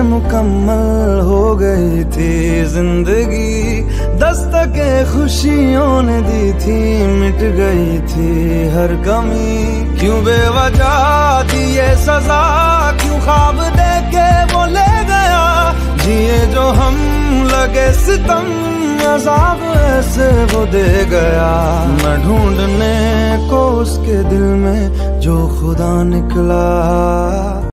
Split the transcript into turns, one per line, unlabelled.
मुकम्मल हो गई थी जिंदगी, दस्तके खुशियों ने दी थी, मिट गई थी हर कमी। क्यों बेवजह दी ये सजा, क्यों ख्वाब देके वो ले गया, जिए जो हम लगे सितम, अज़ाब ऐसे वो दे गया। मैं ढूंढने को उसके दिल में जो खुदा निकला।